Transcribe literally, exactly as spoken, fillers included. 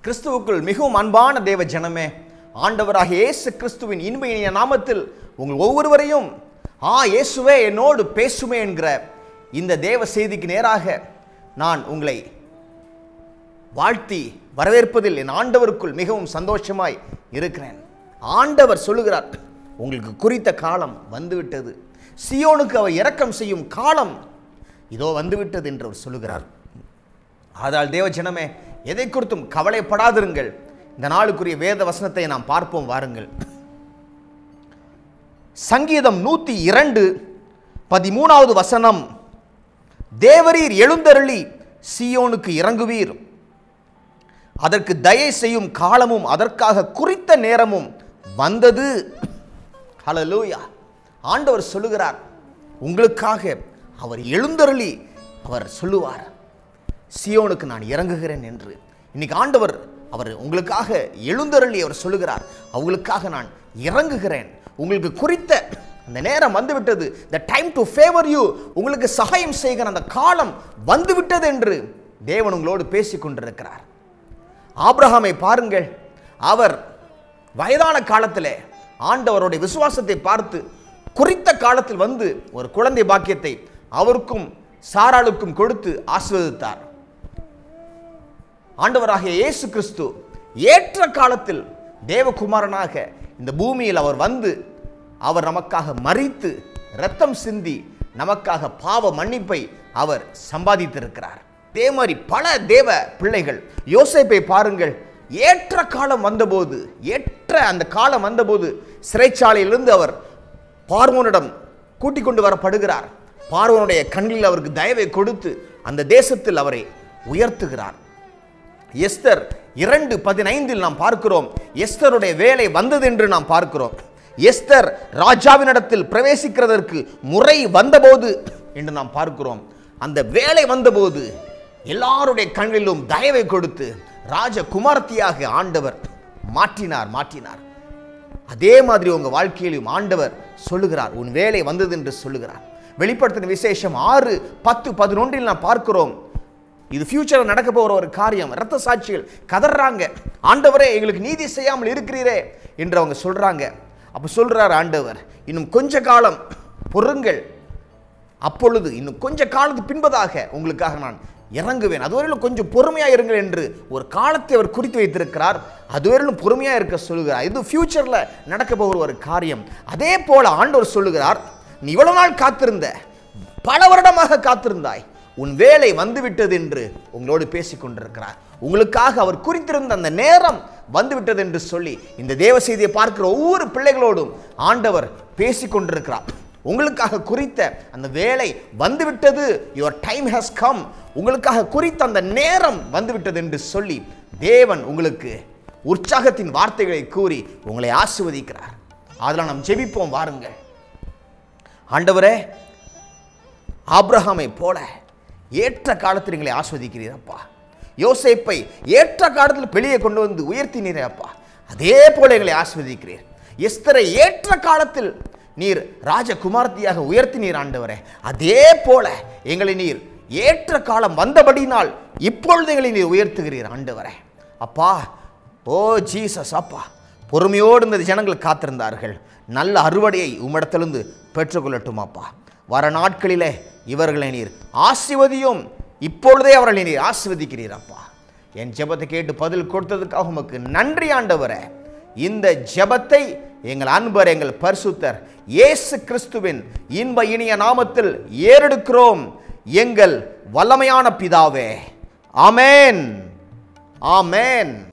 கிறிஸ்துவுக்குள் மிகவும் அன்பான தேவ ஜனமே, ஆண்டவராகிய இயேசு கிறிஸ்துவின் இன்ப இனிய நாமத்தில் உங்கள் ஒவ்வொருவரையும் ஆ இயேசுவே என்னோடு பேசுமே என்கிற இந்த தேவ செய்திக்கு நேராக நான் உங்களை வாழ்த்தி வரவேற்பதில் என் ஆண்டவருக்குள் மிகவும் சந்தோஷமாய் இருக்கிறேன். ஆண்டவர் சொல்லுகிறார், உங்களுக்கு குறித்த காலம் வந்துவிட்டது, சியோனுக்கு அவர் இரக்கம் செய்யும் காலம் இதோ வந்துவிட்டது என்று அவர் சொல்லுகிறார். ஆதலால் தேவ ஜனமே, எதை குறித்தும் கவலைப்படாதிருங்கள். இந்த நாளுக்குரிய வேத வசனத்தை நாம் பார்ப்போம் வாருங்கள். சங்கீதம் நூற்றி இரண்டு பதிமூணாவது வசனம், தேவரீர் எழுந்தருளி சியோனுக்கு இறங்குவீர், அதற்கு தயை செய்யும் காலமும் அதற்காக குறித்த நேரமும் வந்தது. ஹல்லேலூயா. ஆண்டவர் சொல்லுகிறார், உங்களுக்காக அவர் எழுந்தருளி அவர் சொல்லுவார், சியோனுக்கு நான் இறங்குகிறேன் என்று. இன்னைக்கு ஆண்டவர் அவர் உங்களுக்காக எழுந்தருளி அவர் சொல்லுகிறார், அவங்களுக்காக நான் இறங்குகிறேன், உங்களுக்கு குறித்த அந்த நேரம் வந்துவிட்டது, the time to favor you, உங்களுக்கு சகாயம் செய்கிற அந்த காலம் வந்துவிட்டது என்று தேவன் உங்களோடு பேசிக் கொண்டிருக்கிறார். ஆபிரகாமை பாருங்கள், அவர் வயதான காலத்திலே ஆண்டவருடைய விசுவாசத்தை பார்த்து குறித்த காலத்தில் வந்து ஒரு குழந்தை பாக்கியத்தை அவருக்கும் சாராளுக்கும் கொடுத்து ஆசீர்வதித்தார். ஆண்டவராகிய இயேசு கிறிஸ்து ஏற்ற காலத்தில் தேவகுமாரனாக இந்த பூமியில் அவர் வந்து அவர் நமக்காக மரித்து இரத்தம் சிந்தி நமக்காக பாவ மன்னிப்பை அவர் சம்பாதித்திருக்கிறார். அதே மாதிரி பல தேவ பிள்ளைகள், யோசேப்பை பாருங்கள், ஏற்ற காலம் வந்தபோது, ஏற்ற அந்த காலம் வந்தபோது சிறைச்சாலையிலிருந்து அவர் பார்வோனிடம் கூட்டிக் கொண்டு வரப்படுகிறார். பார்வோனுடைய கண்ணில் அவருக்கு தயவை கொடுத்து அந்த தேசத்தில் அவரை உயர்த்துகிறார். எஸ்தர் இரண்டு பதினைந்தில் நாம் பார்க்கிறோம், எஸ்தருடைய வேலை வந்தது என்று நாம் பார்க்கிறோம். எஸ்தர் ராஜாவினிடத்தில் பிரவேசிக்கிறதற்கு முறை வந்தபோது என்று நாம் பார்க்கிறோம். அந்த வேலை வந்தபோது எல்லாருடைய கண்ணிலும் தயவை கொடுத்து ராஜகுமாரத்தியாக ஆண்டவர் மாற்றினார் மாற்றினார் அதே மாதிரி உங்க வாழ்க்கையிலும் ஆண்டவர் சொல்லுகிறார், உன் வேலை வந்தது என்று சொல்லுகிறார். வெளிப்படுத்தின விசேஷம் ஆறு பத்து பதினொன்றில் நாம் பார்க்கிறோம், இது ஃபியூச்சரில் நடக்க போகிற ஒரு காரியம். இரத்த சாட்சிகள் கதறாங்க, ஆண்டவரே எங்களுக்கு நீதி செய்யாமல் இருக்கிறீரே என்று அவங்க சொல்றாங்க. அப்ப சொல்றார் ஆண்டவர், இன்னும் கொஞ்ச காலம் பொறுங்கள், அப்பொழுது இன்னும் கொஞ்ச காலத்துக்கு பின்பதாக உங்களுக்காக நான் இறங்குவேன், அதுவரையிலும் கொஞ்சம் பொறுமையா இருங்கள் என்று ஒரு காலத்தை அவர் குறித்து வைத்திருக்கிறார். அதுவரையிலும் பொறுமையா இருக்க சொல்லுகிறார். இது ஃபியூச்சர்ல நடக்க போகிற ஒரு காரியம். அதே போல ஆண்டவர் சொல்லுகிறார், நீ இவ்வளவு நாள் காத்திருந்த, பல வருடமாக காத்திருந்தாய், உன் வேலை வந்துவிட்டது என்று உங்களோடு பேசிக் கொண்டிருக்கிறார். உங்களுக்காக அவர் குறித்திருந்த அந்த நேரம் வந்துவிட்டது என்று சொல்லி இந்த தேவ செய்தியை பார்க்கிற ஒவ்வொரு பிள்ளைகளோடும் ஆண்டவர் பேசிக் கொண்டிருக்கிறார். உங்களுக்காக குறித்த அந்த வேலை வந்துவிட்டது, யுவர் டைம் ஹஸ் கம், உங்களுக்காக குறித்த அந்த நேரம் வந்துவிட்டது என்று சொல்லி தேவன் உங்களுக்கு உற்சாகத்தின் வார்த்தைகளை கூறி உங்களை ஆசீர்வதிக்கிறார். அதெல்லாம் நாம் ஜெபிப்போம் வாருங்கள். ஆண்டவரே, ஆபிரகாமை போல ஏற்ற காலத்தில் எங்களை ஆஸ்வதிக்கிறீரப்பா. யோசேப்பை ஏற்ற காலத்தில் வெளியே கொண்டு வந்து உயர்த்தினீரே அப்பா, அதே போல எங்களை ஆஸ்வதிக்கிறீர். எஸ்தரை ஏற்ற காலத்தில் நீர் ராஜகுமாரத்தியாக உயர்த்தினீர் ஆண்டவரே, அதே போல எங்களை நீர் ஏற்ற காலம் வந்தபடினால் இப்பொழுது எங்களை நீர் உயர்த்துகிறீர் ஆண்டவரே. அப்பா, ஓ ஜீசஸ் அப்பா, பொறுமையோடு இந்த ஜனங்கள் காத்திருந்தார்கள், நல்ல அறுவடையை உம்மிடத்திலிருந்து பெற்றுக்கொள்ளட்டும் அப்பா. வர நாட்களிலே இவர்களை நீர் ஆசீர்வதியும், இப்பொழுதே அவர்களை நீர் ஆசீர்வதிக்கிறீர் அப்பா. என் ஜெபத்தை கேட்டு பதில் கொடுத்ததுக்காக உமக்கு நன்றி ஆண்டவரே. இந்த ஜெபத்தை எங்கள் அன்பர், எங்கள் பரிசுத்தர் இயேசு கிறிஸ்துவின் இன்ப இனிய நாமத்தில் ஏறெடுக்கிறோம் எங்கள் வல்லமையான பிதாவே. ஆமென், ஆமென்.